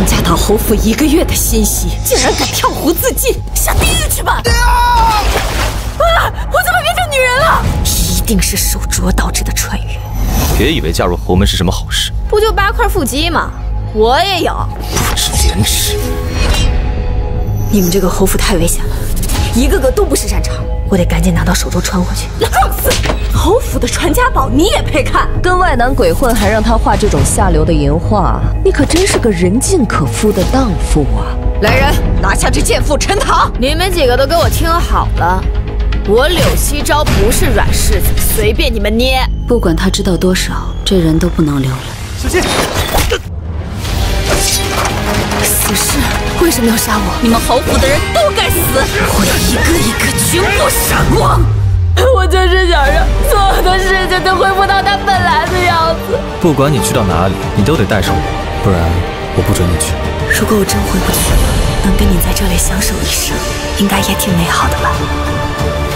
家讨侯府1个月的薪息，竟然敢跳湖自尽，下地狱去吧！啊！我怎么变成女人了？一定是手镯导致的穿越。 别以为嫁入侯门是什么好事， 不就8块腹肌吗？我也有。 不知廉耻！ 你们这个侯府太危险了，一个个都不是战场，我得赶紧拿到手镯穿回去。撞死！侯府的传家宝你也配看？ 跟外男鬼混，还让他画这种下流的淫画，你可真是个人尽可夫的荡妇啊！ 来人，拿下这贱妇陈塘！你们几个都给我听好了，我柳熙昭不是软柿子，随便你们捏。不管他知道多少，这人都不能留了。 小心！ 死士，为什么要杀我？你们侯府的人都该死！我要一个一个全部杀光！我就是想让所有的事情都恢复到它本来的样子。 不管你去到哪里，你都得带上我，不然我不准你去。 如果我真回不去了，能跟你在这里相守一生，应该也挺美好的吧。